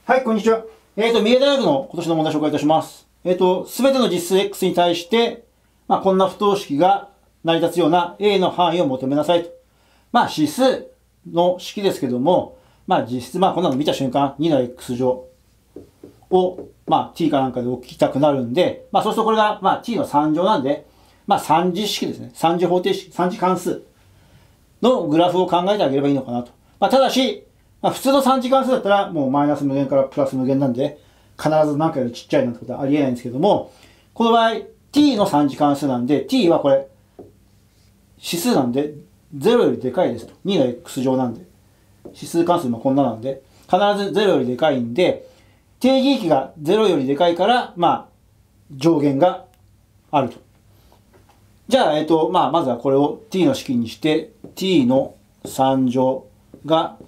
はい、こんにちは。三重大学の今年の問題紹介いたします。すべての実数 X に対して、こんな不等式が成り立つような A の範囲を求めなさいと。指数の式ですけども、実質、こんなの見た瞬間、2の X 乗を、t かなんかで置きたくなるんで、そうするとこれが、t の3乗なんで、3次式ですね。3次方程式、3次関数のグラフを考えてあげればいいのかなと。ただし、普通の3次関数だったら、もうマイナス無限からプラス無限なんで、必ず何かよりちっちゃいなんてことはありえないんですけども、この場合、t の3次関数なんで、t はこれ、指数なんで、0よりでかいですと。2の x 乗なんで。指数関数もこんななんで、必ず0よりでかいんで、定義域が0よりでかいから、上限があると。じゃあ、まずはこれを t の式にして、t の3乗が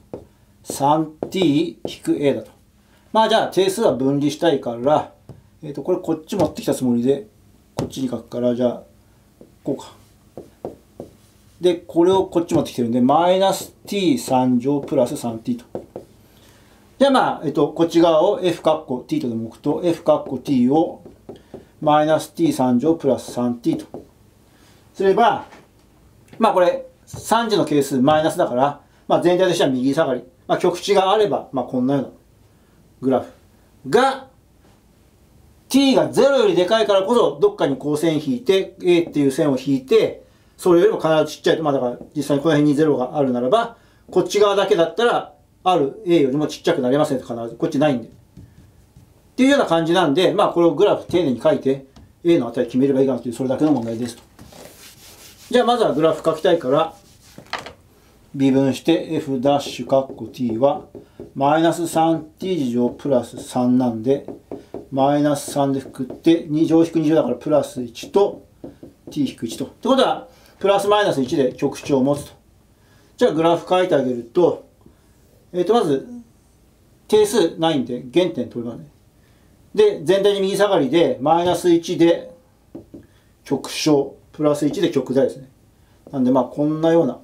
3t-a だと。じゃあ定数は分離したいから、これこっち持ってきたつもりで、こっちに書くから、じゃあ、こうか。で、これをこっち持ってきてるんで、マイナス t3 乗プラス 3t と。じゃあこっち側を f カッコ t とでも置くと、f カッコ t をマイナス t3 乗プラス 3t と。すれば、これ3次の係数マイナスだから、全体としては右下がり。極値があれば、こんなようなグラフ。が、t が0よりでかいからこそ、どっかにこう線引いて、a っていう線を引いて、それよりも必ずちっちゃいと、だから実際にこの辺に0があるならば、こっち側だけだったら、ある a よりもちっちゃくなりませんと必ず。こっちないんで。っていうような感じなんで、これをグラフ丁寧に書いて、a の値決めればいいかなという、それだけの問題ですと。じゃあまずはグラフ書きたいから、微分して f' カッコ t はマイナス 3t 乗プラス3なんで、マイナス3でくくって、2乗引く2乗だからプラス1と t 引く1と。ってことは、プラスマイナス1で極値を持つと。じゃあグラフ書いてあげると、まず、定数ないんで原点取りますね。で、全体に右下がりで、マイナス1で極小、プラス1で極大ですね。なんでこんなような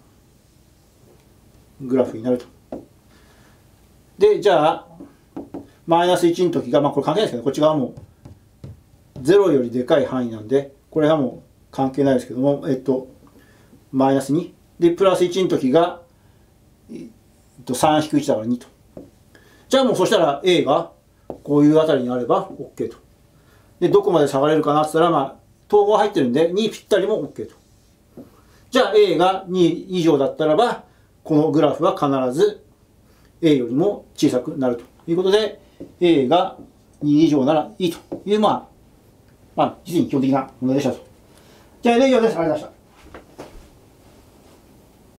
グラフになると。で、じゃあ、マイナス1の時が、これ関係ないですけど、こっち側も0よりでかい範囲なんで、これはもう関係ないですけども、マイナス2。で、プラス1の時が、3-1だから2と。じゃあもうそしたら A がこういうあたりにあれば OK と。で、どこまで下がれるかなって言ったら、統合入ってるんで2ぴったりも OK と。じゃあ A が2以上だったらば、このグラフは必ず A よりも小さくなるということで、A が2以上ならいいという、実に基本的な問題でしたと。じゃあ、以上です。ありがとうございました。